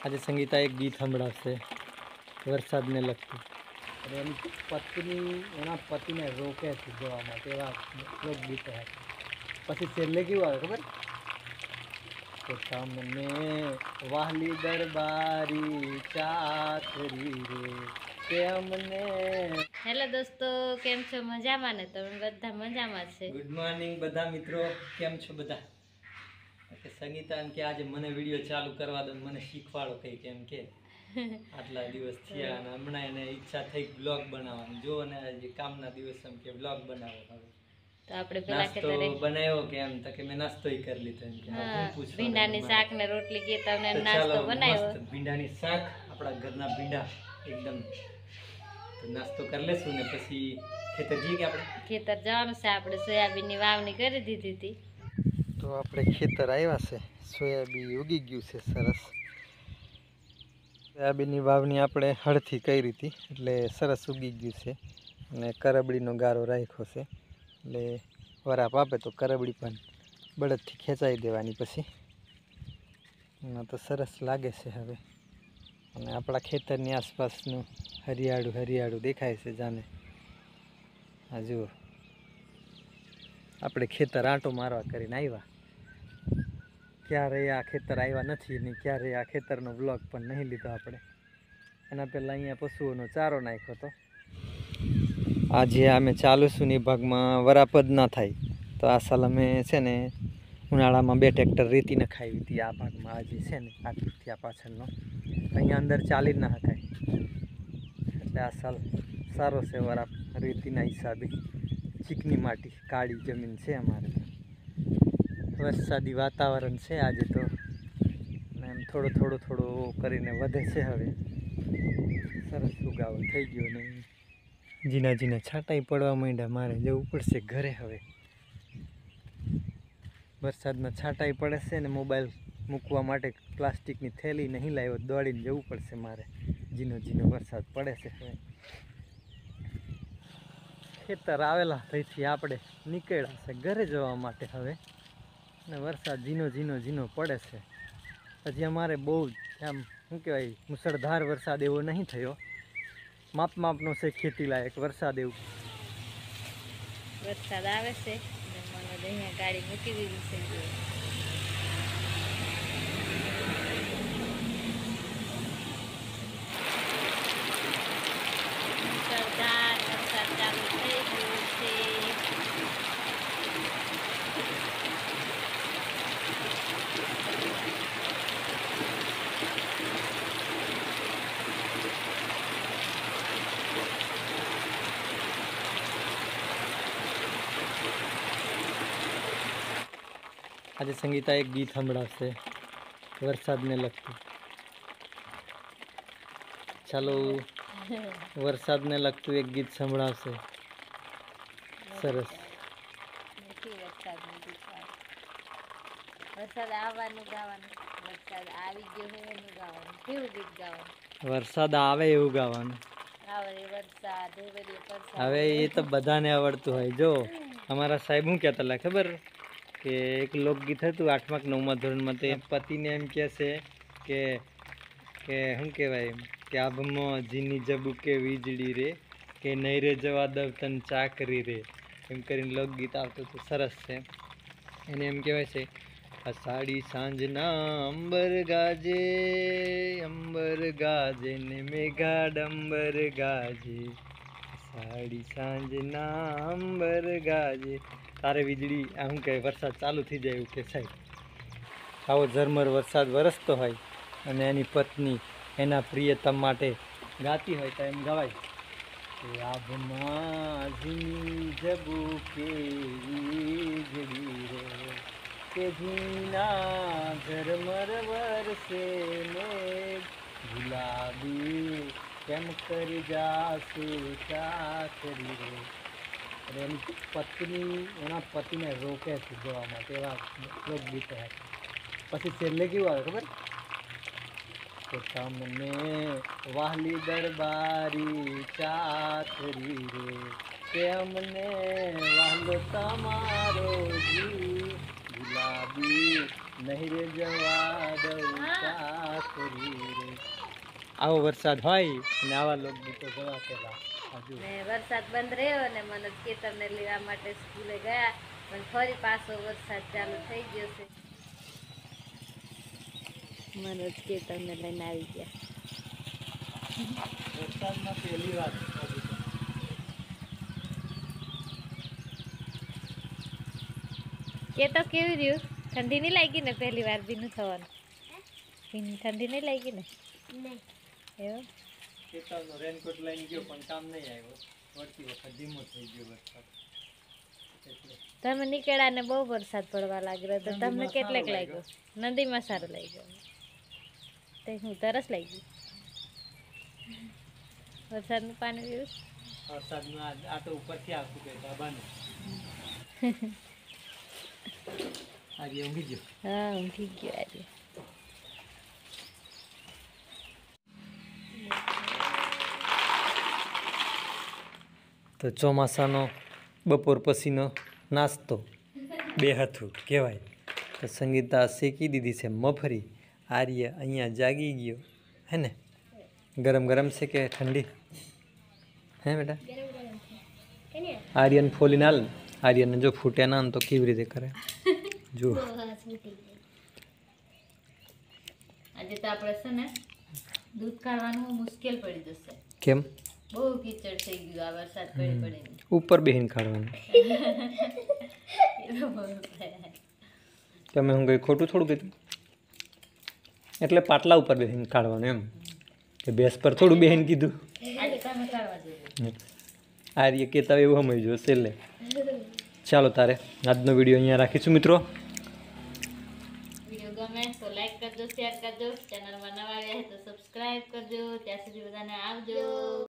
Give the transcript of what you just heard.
આજે સંગીતા એક ગીત સંભળાવશે વરસાદને લગતું. અને એની પત્ની એના પતિને રોકે છે જવા માટે, એવા લોકગીતો હતા. પછી છેલ્લે કેવું આવે ખબર? તો તમને વાહલી દરબારી ચાકરી રે કે અમને. હેલો દોસ્તો, કેમ છો? મજામાં ને? તમે બધા મજામાં છે? ગુડ મોર્નિંગ બધા મિત્રો, કેમ છો બધા? સંગીતા એમ કે આજે મને વિડીયો ચાલુ કરવા દો, મને શીખવાડો કઈ કેમ કે આટલા દિવસ થયા અને હમણાં એને ઈચ્છા થઈ બ્લોગ બનાવવાની. જો અને આજે કામના દિવસ એમ કે બ્લોગ બનાવો. હવે તો આપણે પેલા નાસ્તો બનાવ્યો કે એમ તો કે મેં નાસ્તોય કરી લીધો એમ કે હું પૂછવા ભીંડાની શાક ને રોટલી કે તમને નાસ્તો બનાવ્યો. ભીંડાની શાક, આપણા ઘરના ભીંડા એકદમ. તો નાસ્તો કરી લેશું ને પછી ખેતર જઈએ કે આપણે ખેતર જવાનું છે. આપણે સોયાબીનની વાવણી કરી દીધી હતી. તો આપણે ખેતર આવ્યા છે, સોયાબીન ઉગી ગયું છે સરસ. સોયાબીનની વાવણી આપણે હળથી કરી હતી એટલે સરસ ઉગી ગયું છે. અને કરબડીનો ગારો રાખ્યો છે એટલે વરાપ આપે તો કરબડી પણ બળદથી ખેંચાઈ દેવાની. પછી એમાં તો સરસ લાગે છે હવે. અને આપણા ખેતરની આસપાસનું હરિયાળું હરિયાળું દેખાય છે જાને. આ જુઓ, આપણે ખેતર આંટો મારવા કરીને આવ્યા. ક્યારેય આ ખેતર આવ્યા નથી ને ક્યારેય આ ખેતરનો બ્લોગ પણ નહીં લીધો આપણે. એના પહેલાં અહીંયા પશુઓનો ચારો નાખ્યો હતો. આજે અમે ચાલુ છું ને ભાગમાં વરાપ જ ના થાય તો આ સાલ અમે છે ને ઉનાળામાં 2 ટ્રેક્ટર રેતી નખાવી હતી આ ભાગમાં. આજે છે ને આટલું આ પાછળનો અહીંયા અંદર ચાલી ના શકાય એટલે આ સાલ સારો છે વરાપ રેતીના હિસાબે. ચીકની માટી, કાળી જમીન છે અમારે. વરસાદી વાતાવરણ છે આજે તો, એમ થોડો થોડો કરીને વધે છે હવે. સરસ ઉગાવો થઈ ગયો ને ઝીણા ઝીણા છાંટાઈ પડવા માંડ્યા. મારે જવું પડશે ઘરે હવે. વરસાદમાં છાંટાઈ પડે છે ને મોબાઈલ મૂકવા માટે પ્લાસ્ટિકની થેલી નહીં લાવ્યો, દોડીને જવું પડશે મારે. ઝીણો ઝીણો વરસાદ પડે છે હવે. ખેતર આવેલા ત્યાંથી આપણે નીકળ્યા છે ઘરે જવા માટે હવે. અને વરસાદ ઝીણો ઝીણો પડે છે. હજી અમારે બહુ આમ શું કહેવાય મુસળધાર વરસાદ એવો નહીં થયો. માપનો છે ખેતી લાયક વરસાદ. એવું વરસાદ આવે છે. મને અહીંયા ગાડી મૂકી દીધી છે. મુસળધાર વરસાદ ચાલુ થઈ ગયો છે. આજે સંગીતા એક ગીત સંભળાવશે વરસાદને લગતું. ચાલો, વરસાદને લગતું એક ગીત સંભળાવશે. સરસ. વરસાદ આવવાનું ગાવાનું, વરસાદ આવી ગયો હોય એનું ગાવાનું. કેવું ગીત ગાવાનું? વરસાદ આવે એવું ગાવાનું. હવે એ તો બધાને આવડતું હોય. જો અમારા સાહેબ શું કહેતા હતા ખબર કે એક લોકગીત હતું 8મા કે 9મા ધોરણમાં. તે પતિને એમ કહે છે કે શું કહેવાય કે આભમાં જીની જબુકે વીજળી રે કે નહીં રે જવા દવ તન ચાકરી રે, એમ કરીને લોકગીત આવતું હતું. સરસ છે. એને એમ કહેવાય છે અષાઢી સાંજના અંબર ગાજે ને મેઘા ડંબર ગાજે. અષાઢી સાંજના અંબર ગાજે. તારે વીજળી શું કહે વરસાદ ચાલુ થઈ જાય એવું કે સાહેબ. આવો ઝરમર વરસાદ વરસતો હોય અને એની પત્ની એના પ્રિયતમ માટે ગાતી હોય તો એમ ગવાય કે આભમાં ઝીણી જબુકે વીજળી રે કે ઝીણા ઝરમર વરસે મેઘ ગુલાબી કેમ કરી જાશે ચાકરી રે. અને એની પત્ની એના પતિને રોકે છે જવા માટે, એવા લોકગીતો હતા. પછી છેલ્લે કેવું આવે ખબર? તો તમને વાહલી દરબારી ચાકરી રે કે અમને વાહલો તમારો જીવ ગુલાબી નહીં રે જવા દઉં ચાકરી રે. આવો વરસાદ હોય અને આવા લોકગીતો ગવા પેલા હજુ ને વરસાદ બંધ રહ્યો ને મને ખેતરને લેવા માટે સ્કૂલે ગયા પણ ફરી પાછો વરસાદ ચાલુ થઈ ગયો છે. મને ખેતરને લઈને આવી ગયા. વરસાદમાં પહેલી વાર કે તો કેવી રહ્યું? ઠંડી નહીં લાગી ને? પહેલી વાર ભીનું થવાનું. ઠંડી નહીં લાગી ને? એવું ખેતરનો રેનકોટ લઈને ગયો પણ કામ નહીં આવ્યો. વળતી વખત ધીમો થઈ ગયો વરસાદ એટલે તમે નીકળ્યા ને બહુ વરસાદ પડવા લાગ્યો તો તમને કેટલેક લાગ્યો? નદીમાં સારું લાગ્યું. તે હું તરસ લાગી વરસાદનું પાણી પીવું. વરસાદમાં આ તો ઉપરથી આવતું કે ધાબાનું આજે ઊંઘી ગયો. હા ઊંઘી ગયો આજે. તો ચોમાસાનો બપોર પછીનો નાસ્તો બે હાથું કહેવાય. તો સંગીતા શેકી દીધી છે મફરી. આર્ય અહીંયા જાગી ગયો હે ને? ગરમ ગરમ છે કે ઠંડી હે બેટા? આર્યન ફોલીને હાલ. આર્યનને જો ફૂટે ના તો કેવી રીતે કરે જો. આજે તો આપણે છે ને દૂધ કાઢવાનું મુશ્કેલ પડી જશે. કેમ? બહુ કીચડ થઈ ગયું આ વરસાદ પડી પડીને. ઉપર બેહીને કાઢવાનું. તમે હું કંઈ ખોટું થોડું કીધું? એટલે પાટલા ઉપર બેસીને કાઢવાનું એમ કે ભેંસ પર થોડું બેહીને કીધું? આજે તમે કાઢવા જોઈએ. આર્ય કહેતા એવું સમજો છેલ્લે. ચાલો તારે આજનો વિડીયો અહીંયા રાખીશું મિત્રો. વિડીયો ગમે તો લાઈક કરજો, શેર કરજો, ચેનલમાં નવા આવ્યા હોય તો સબસ્ક્રાઇબ કરજો. ત્યાં સુધી બધાને આવજો.